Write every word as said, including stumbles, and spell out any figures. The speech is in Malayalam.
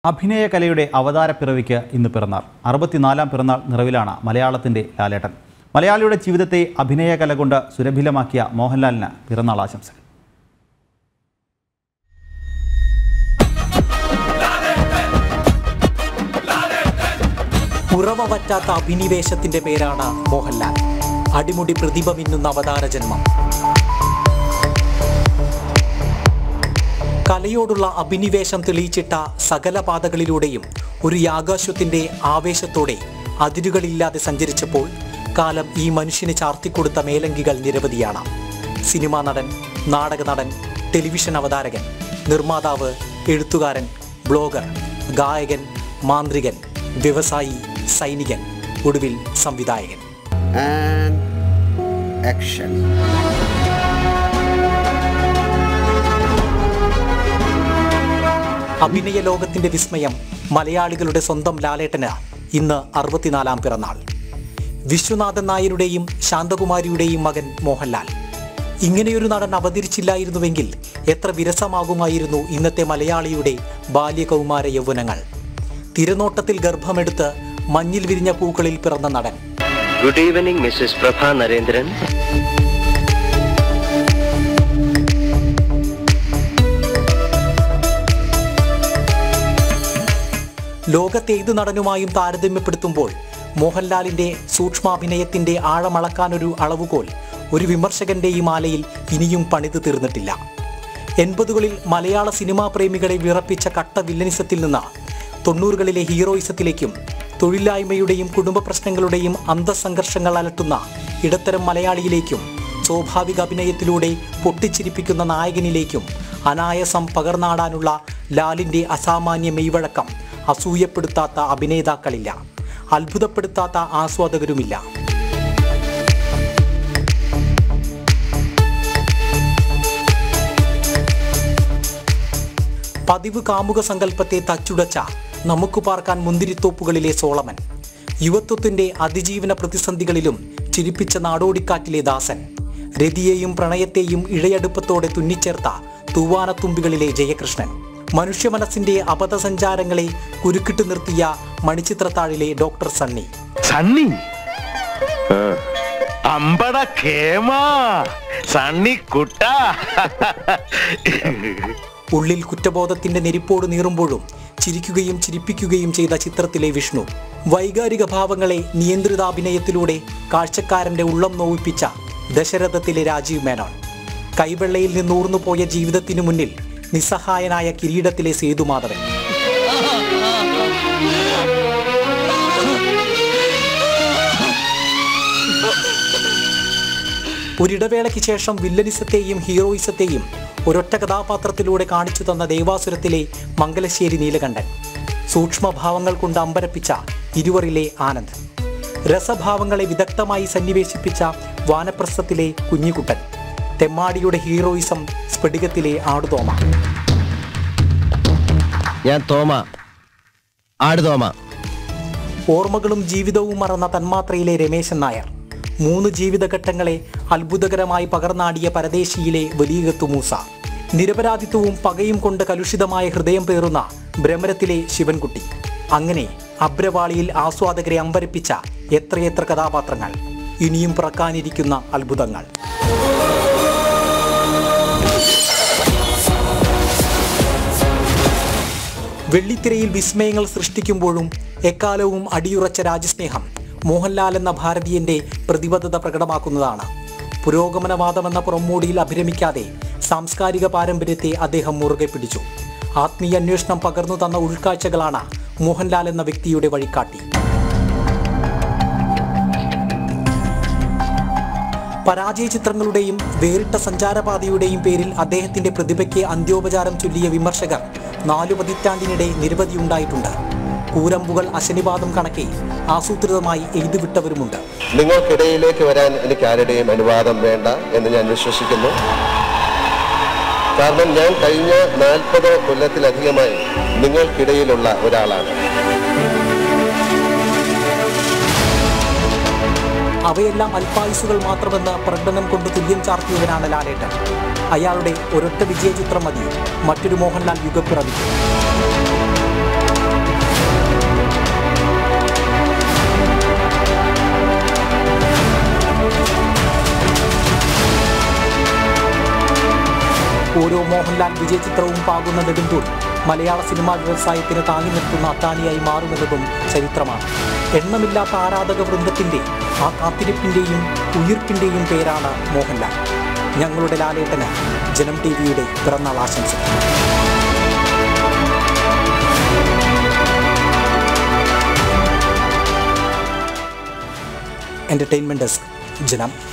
അഭിനയകലയുടെ അവതാരപ്പിറവിക്ക് ഇന്ന് പിറന്നാൾ. അറുപത്തിനാലാം പിറന്നാൾ നിറവിലാണ് മലയാളത്തിൻ്റെ ലാലേട്ടൻ. മലയാളിയുടെ ജീവിതത്തെ അഭിനയകല കൊണ്ട് സുരഭിലമാക്കിയ മോഹൻലാലിന് പിറന്നാൾ ആശംസകൾ. ഉറവ പറ്റാത്ത അഭിനിവേശത്തിന്റെ പേരാണ് മോഹൻലാൽ. അടിമുടി പ്രതിഭ മിന്നുന്ന അവതാര ജന്മം. കലയോടുള്ള അഭിനിവേശം തെളിയിച്ചിട്ട സകല പാതകളിലൂടെയും ഒരു യാഗാശ്വത്തിന്റെ ആവേശത്തോടെ അതിരുകളില്ലാതെ സഞ്ചരിച്ചപ്പോൾ കാലം ഈ മനുഷ്യന് ചാർത്തിക്കൊടുത്ത മേലങ്കികൾ നിരവധിയാണ്. സിനിമാ നടൻ, നാടക നടൻ, ടെലിവിഷൻ അവതാരകൻ, നിർമ്മാതാവ്, എഴുത്തുകാരൻ, ബ്ലോഗർ, ഗായകൻ, മാന്ത്രികൻ, വ്യവസായി, സൈനികൻ, ഒടുവിൽ സംവിധായകൻ. അഭിനയ ലോകത്തിന്റെ വിസ്മയം മലയാളികളുടെ സ്വന്തം ലാലേട്ടന് ഇന്ന് അറുപത്തിനാലാം പിറന്നാൾ. വിശ്വനാഥൻ നായരുടെയും ശാന്തകുമാരിയുടെയും മകൻ മോഹൻലാൽ. ഇങ്ങനെയൊരു നടൻ അവതരിച്ചില്ലായിരുന്നുവെങ്കിൽ എത്ര വിരസമാകുമായിരുന്നു ഇന്നത്തെ മലയാളിയുടെ ബാല്യകൗമാര യൗവനങ്ങൾ. തിരനോട്ടത്തിൽ ഗർഭമെടുത്ത് മഞ്ഞിൽ വിരിഞ്ഞ പൂക്കളിൽ പിറന്ന നടൻ. Good evening Mrs Prabha Narendran. ലോകത്തെ ഏത് നടനുമായും താരതമ്യപ്പെടുത്തുമ്പോൾ മോഹൻലാലിന്റെ സൂക്ഷ്മാഭിനയത്തിന്റെ ആഴമളക്കാനൊരു അളവുകോൽ ഒരു വിമർശകന്റെ ഈ മാലയിൽ ഇനിയും പണിത് തീർന്നിട്ടില്ല. എൺപതുകളിൽ മലയാള സിനിമാ പ്രേമികളെ വിറപ്പിച്ച കട്ട വില്ലനിസത്തിൽ നിന്ന് തൊണ്ണൂറുകളിലെ ഹീറോയിസത്തിലേക്കും തൊഴിലില്ലായ്മയുടെയും കുടുംബ പ്രശ്നങ്ങളുടെയും അന്തസംഘർഷങ്ങൾ അലട്ടുന്ന ഇടത്തരം മലയാളിയിലേക്കും സ്വാഭാവിക അഭിനയത്തിലൂടെ പൊട്ടിച്ചിരിപ്പിക്കുന്ന നായകനിലേക്കും അനായാസം പകർന്നാടാനുള്ള ലാലിന്റെ അസാമാന്യ മെയ്വഴക്കം അസൂയപ്പെടുത്താത്ത അഭിനേതാക്കളില്ല, അത്ഭുതപ്പെടുത്താത്ത ആസ്വാദകരുമില്ല. പതിവ് കാമുക സങ്കല്പത്തെ തച്ചുടച്ച നമുക്ക് പാർക്കാൻ മുന്തിരിത്തോപ്പുകളിലെ സോളമൻ, യുവത്വത്തിന്റെ അതിജീവന പ്രതിസന്ധികളിലും ചിരിപ്പിച്ച നാടോടിക്കാറ്റിലെ ദാസൻ, രതിയെയും പ്രണയത്തെയും ഇഴയടുപ്പത്തോടെ തുന്നിച്ചേർത്ത തൂവാനത്തുമ്പികളിലെ ജയകൃഷ്ണൻ, മനുഷ്യ മനസ്സിന്റെ അബദ്ധസഞ്ചാരങ്ങളെ കുരുക്കിട്ട് നിർത്തിയ മണിച്ചിത്രത്താഴിലെ ഡോക്ടർ സണ്ണി. സണ്ണി അമ്പട കേമാ സണ്ണി കുട്ട. ഉള്ളിൽ കുറ്റബോധത്തിന്റെ നെരിപ്പോട് നീറുമ്പോഴും ചിരിക്കുകയും ചിരിപ്പിക്കുകയും ചെയ്ത ചിത്രത്തിലെ വിഷ്ണു, വൈകാരിക ഭാവങ്ങളെ നിയന്ത്രിതാഭിനയത്തിലൂടെ കാഴ്ചക്കാരന്റെ ഉള്ളം നോവിപ്പിച്ച ദശരഥത്തിലെ രാജീവ് മേനോൻ, കൈവെള്ളയിൽ നിന്നൂർന്നുപോയ ജീവിതത്തിനു മുന്നിൽ നിസ്സഹായനായ കിരീടത്തിലെ സേതുമാധവൻ, ഒരിടവേളയ്ക്ക് ശേഷം വില്ലനിസത്തെയും ഹീറോയിസത്തെയും ഒരൊറ്റ കഥാപാത്രത്തിലൂടെ കാണിച്ചു തന്ന ദേവാസുരത്തിലെ മംഗലശ്ശേരി നീലകണ്ഠൻ, സൂക്ഷ്മഭാവങ്ങൾ കൊണ്ട് അമ്പരപ്പിച്ച ഇരുവറിലെ ആനന്ദ്, രസഭാവങ്ങളെ വിദഗ്ധമായി സന്നിവേശിപ്പിച്ച വാനപ്രസ്ഥത്തിലെ കുഞ്ഞിക്കുട്ടൻ, തെമ്മാടിയുടെ ഹീറോയിസം സ്ഫടികത്തിലെ ആടുതോമ. ഞാൻ തോമ, ആടുതോമ. ഓർമ്മകളും ജീവിതവും മറന്ന തന്മാത്രയിലെ രമേശൻ നായർ, മൂന്ന് ജീവിതഘട്ടങ്ങളെ അത്ഭുതകരമായി പകർന്നാടിയ പരദേശിയിലെ വലിയകത്തു മൂസ, നിരപരാധിത്വവും പകയും കൊണ്ട് കലുഷിതമായ ഹൃദയം പേറുന്ന ഭ്രമരത്തിലെ ശിവൻകുട്ടി. അങ്ങനെ അബ്രവാളിയിൽ ആസ്വാദകരെ അമ്പരപ്പിച്ച എത്രയെത്ര കഥാപാത്രങ്ങൾ, ഇനിയും പിറക്കാനിരിക്കുന്ന അത്ഭുതങ്ങൾ. വെള്ളിത്തിരയിൽ വിസ്മയങ്ങൾ സൃഷ്ടിക്കുമ്പോഴും എക്കാലവും അടിയുറച്ച രാജ്യസ്നേഹം മോഹൻലാൽ എന്ന ഭാരതീയന്റെ പ്രതിബദ്ധത പ്രകടമാക്കുന്നതാണ്. പുരോഗമനവാദമെന്ന പുറംമോടിയിൽ അഭിരമിക്കാതെ സാംസ്കാരിക പാരമ്പര്യത്തെ അദ്ദേഹം മുറുകെ പിടിച്ചു. ആത്മീയ അന്വേഷണം പകർന്നു തന്ന ഉൾക്കാഴ്ചകളാണ് മോഹൻലാൽ എന്ന വ്യക്തിയുടെ വഴികാട്ടി. പരാജയ ചിത്രങ്ങളുടെയും വേറിട്ട സഞ്ചാരപാതയുടെയും പേരിൽ അദ്ദേഹത്തിന്റെ പ്രതിഭയ്ക്ക് അന്ത്യോപചാരം ചൊല്ലിയ വിമർശകർ നാലു പതിറ്റാണ്ടിനിടെ നിരവധി ഉണ്ടായിട്ടുണ്ട്. കൂരമ്പുകൾ അശനിപാതം കണക്കെ ആസൂത്രിതമായി എഴുതിവിട്ടവരുമുണ്ട്. നിങ്ങൾക്കിടയിലേക്ക് വരാൻ എനിക്ക് ആരുടെയും അനുവാദം വേണ്ട എന്ന് ഞാൻ വിശ്വസിക്കുന്നു. കാരണം ഞാൻ കഴിഞ്ഞ നാൽപ്പത് കൊല്ലത്തിലധികമായി നിങ്ങൾക്കിടയിലുള്ള ഒരാളാണ്. അവയെല്ലാം അല്പായുസുകൾ മാത്രമെന്ന് പ്രകടനം കൊണ്ട് തുല്യം ചാർത്തിയവനാണ് ലാലേട്ടൻ. അയാളുടെ ഒരൊറ്റ വിജയചിത്രം മതി മറ്റൊരു മോഹൻലാൽ യുഗപ്പിറവിക്ക്. ഓരോ മോഹൻലാൽ വിജയ ചിത്രവും പാകുന്ന നെടുന്തൂൺ മലയാള സിനിമാ വ്യവസായത്തിന് താങ്ങി നിർത്തുന്ന അത്താണിയായി മാറുമെന്നതും ചരിത്രമാണ്. എണ്ണമില്ലാത്ത ആരാധക വൃന്ദത്തിൻ്റെ ആ കാത്തിരിപ്പിൻ്റെയും ഉയിർപ്പിൻ്റെയും പേരാണ് മോഹൻലാൽ. ഞങ്ങളുടെ ലാലേട്ടന് ജനം ടി വിയുടെ പിറന്നാൾ ആശംസകൾ. എന്റർടൈൻമെന്റ് ഡെസ്ക്, ജനം.